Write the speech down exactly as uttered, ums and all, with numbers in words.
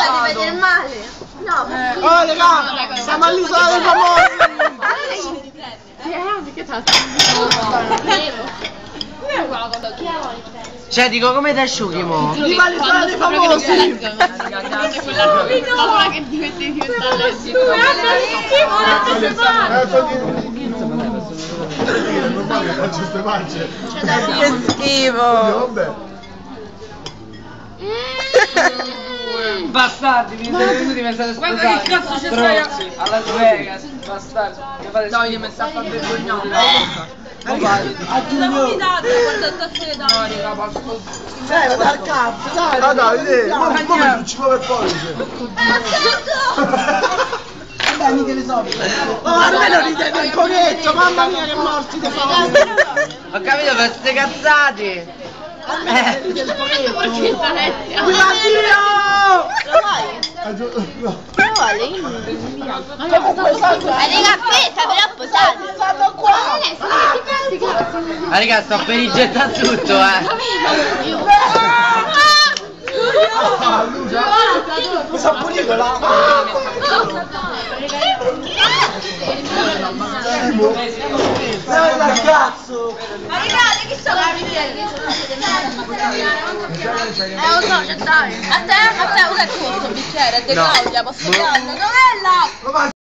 fate vedere male. No, ma... Oh, raga, siamo all'isola dei famosi. Che tanto? Cioè, dico, come ti asciughi, mo? Viva l'isola dei famosi. Paura che diventi diventare Non vale che faccio ste mance. Che schifo! Vabbè. Bastardi, vi siete venuti pensate scusate. Guarda che cazzo ci stai a... a Las Vegas, bastardi. Mi fate schifo. No, io mi sta a far vergognare. Ma vai. A Giulio. No, raga, passo. Dai, va dal cazzo, dai. Ah dai, dai, ma come non ci muove il pollice? Dai, mica ne so. Ma almeno ridete un pochetto, mamma mia che morti di fame. Ho capito per ste cazzate! Almeno ridete un pochetto. Viva Dio! No. Comunque salve. Ma raga, aspetta, però posate. Stanno qua. Ma raga, sto per rigettare tutto, eh! Mi sono pulito là. Dai dal cazzo. Ma ragazzi, che sto a vedere? Eh, lo so, c'è dai. A te, a te, usa il tuo bicchiere, è di Claudia, posso darlo? Dov'è là?